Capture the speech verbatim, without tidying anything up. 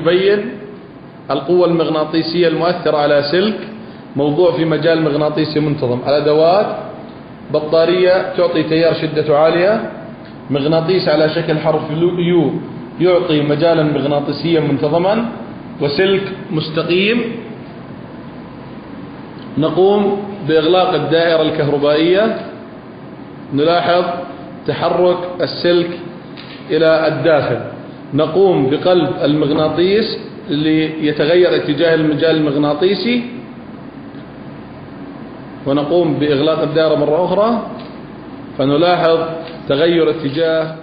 يبين القوة المغناطيسية المؤثرة على سلك موضوع في مجال مغناطيسي منتظم. الأدوات: بطارية تعطي تيار شدته عالية، مغناطيس على شكل حرف يو يعطي مجالا مغناطيسيا منتظما، وسلك مستقيم. نقوم بإغلاق الدائرة الكهربائية، نلاحظ تحرك السلك إلى الداخل. نقوم بقلب المغناطيس ليتغير اتجاه المجال المغناطيسي، ونقوم بإغلاق الدائرة مرة أخرى، فنلاحظ تغير اتجاه